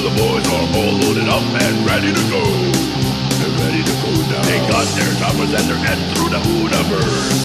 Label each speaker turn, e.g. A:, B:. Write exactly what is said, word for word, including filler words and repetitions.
A: the boys are all loaded up and ready to go. They're ready to go now. They got their choppers and they're heading through the universe.